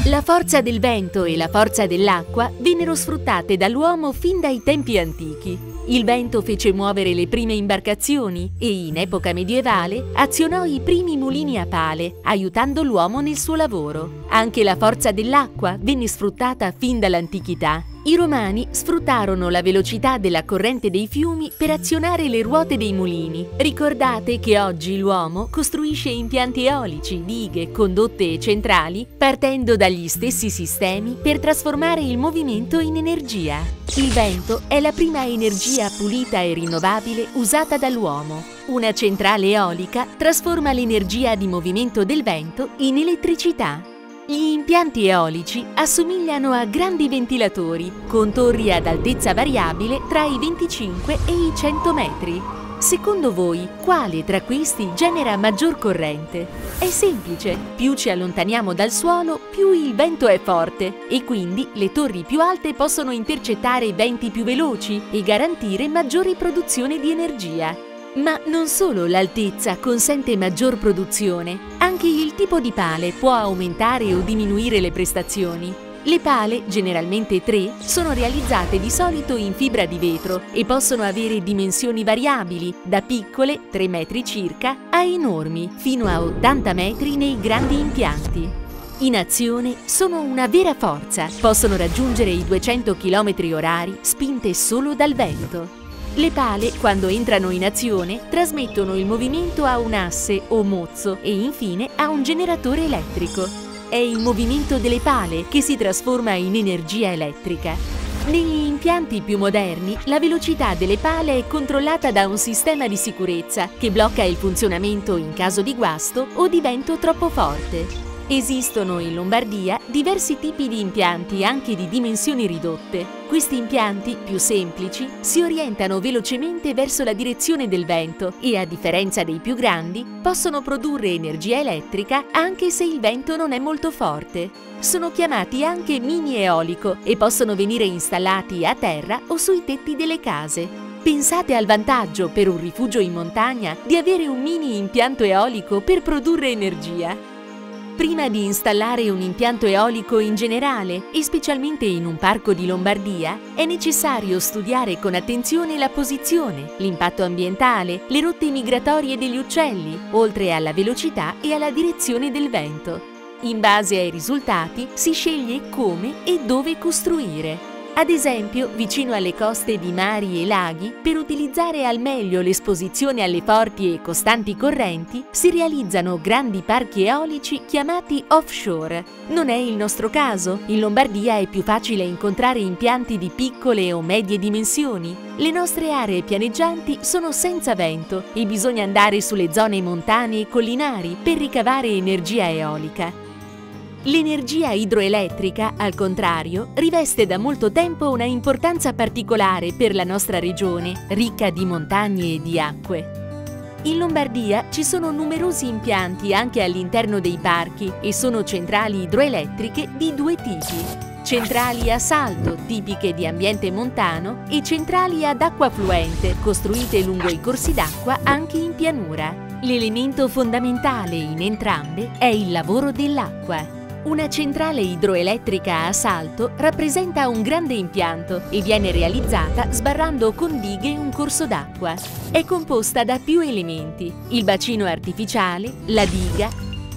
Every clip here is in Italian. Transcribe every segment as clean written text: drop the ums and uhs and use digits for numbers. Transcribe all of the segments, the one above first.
La forza del vento e la forza dell'acqua vennero sfruttate dall'uomo fin dai tempi antichi. Il vento fece muovere le prime imbarcazioni e in epoca medievale azionò i primi mulini a pale, aiutando l'uomo nel suo lavoro. Anche la forza dell'acqua venne sfruttata fin dall'antichità. I Romani sfruttarono la velocità della corrente dei fiumi per azionare le ruote dei mulini. Ricordate che oggi l'uomo costruisce impianti eolici, dighe, condotte e centrali partendo dagli stessi sistemi per trasformare il movimento in energia. Il vento è la prima energia pulita e rinnovabile usata dall'uomo. Una centrale eolica trasforma l'energia di movimento del vento in elettricità. Gli impianti eolici assomigliano a grandi ventilatori, con torri ad altezza variabile tra i 25 e i 100 metri. Secondo voi, quale tra questi genera maggior corrente? È semplice, più ci allontaniamo dal suolo, più il vento è forte e quindi le torri più alte possono intercettare venti più veloci e garantire maggiore produzione di energia. Ma non solo l'altezza consente maggior produzione, anche il tipo di pale può aumentare o diminuire le prestazioni. Le pale, generalmente 3, sono realizzate di solito in fibra di vetro e possono avere dimensioni variabili, da piccole, 3 metri circa, a enormi, fino a 80 metri nei grandi impianti. In azione sono una vera forza, possono raggiungere i 200 km/h spinte solo dal vento. Le pale, quando entrano in azione, trasmettono il movimento a un asse o mozzo e infine a un generatore elettrico. È il movimento delle pale che si trasforma in energia elettrica. Negli impianti più moderni, la velocità delle pale è controllata da un sistema di sicurezza che blocca il funzionamento in caso di guasto o di vento troppo forte. Esistono in Lombardia diversi tipi di impianti anche di dimensioni ridotte. Questi impianti, più semplici, si orientano velocemente verso la direzione del vento e, a differenza dei più grandi, possono produrre energia elettrica anche se il vento non è molto forte. Sono chiamati anche mini eolico e possono venire installati a terra o sui tetti delle case. Pensate al vantaggio per un rifugio in montagna di avere un mini impianto eolico per produrre energia. Prima di installare un impianto eolico in generale, e specialmente in un parco di Lombardia, è necessario studiare con attenzione la posizione, l'impatto ambientale, le rotte migratorie degli uccelli, oltre alla velocità e alla direzione del vento. In base ai risultati si sceglie come e dove costruire. Ad esempio, vicino alle coste di mari e laghi, per utilizzare al meglio l'esposizione alle forti e costanti correnti, si realizzano grandi parchi eolici chiamati offshore. Non è il nostro caso. In Lombardia è più facile incontrare impianti di piccole o medie dimensioni. Le nostre aree pianeggianti sono senza vento e bisogna andare sulle zone montane e collinari per ricavare energia eolica. L'energia idroelettrica, al contrario, riveste da molto tempo una importanza particolare per la nostra regione, ricca di montagne e di acque. In Lombardia ci sono numerosi impianti anche all'interno dei parchi e sono centrali idroelettriche di due tipi: centrali a salto, tipiche di ambiente montano, e centrali ad acqua fluente, costruite lungo i corsi d'acqua anche in pianura. L'elemento fondamentale in entrambe è il lavoro dell'acqua. Una centrale idroelettrica a salto rappresenta un grande impianto e viene realizzata sbarrando con dighe un corso d'acqua. È composta da più elementi: il bacino artificiale, la diga,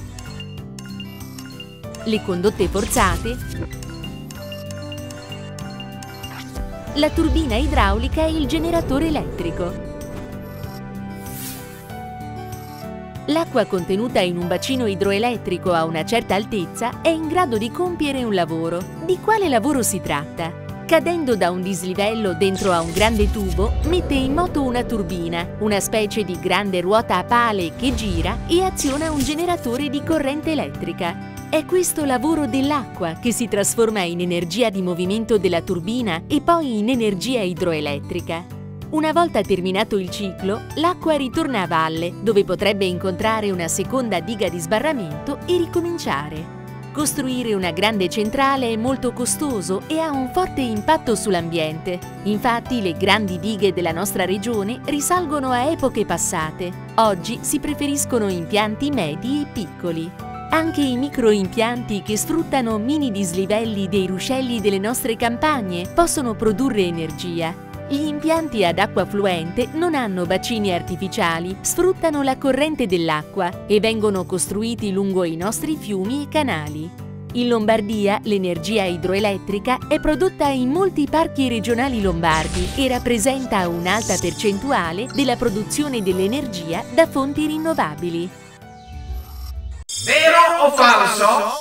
le condotte forzate, la turbina idraulica e il generatore elettrico. L'acqua contenuta in un bacino idroelettrico a una certa altezza è in grado di compiere un lavoro. Di quale lavoro si tratta? Cadendo da un dislivello dentro a un grande tubo, mette in moto una turbina, una specie di grande ruota a pale che gira e aziona un generatore di corrente elettrica. È questo lavoro dell'acqua che si trasforma in energia di movimento della turbina e poi in energia idroelettrica. Una volta terminato il ciclo, l'acqua ritorna a valle, dove potrebbe incontrare una seconda diga di sbarramento e ricominciare. Costruire una grande centrale è molto costoso e ha un forte impatto sull'ambiente. Infatti, le grandi dighe della nostra regione risalgono a epoche passate. Oggi si preferiscono impianti medi e piccoli. Anche i microimpianti che sfruttano mini dislivelli dei ruscelli delle nostre campagne possono produrre energia. Gli impianti ad acqua fluente non hanno bacini artificiali, sfruttano la corrente dell'acqua e vengono costruiti lungo i nostri fiumi e canali. In Lombardia l'energia idroelettrica è prodotta in molti parchi regionali lombardi e rappresenta un'alta percentuale della produzione dell'energia da fonti rinnovabili. Vero o falso?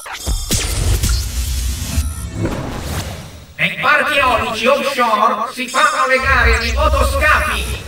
Nei parchi eolici offshore si fanno le gare di motoscafi.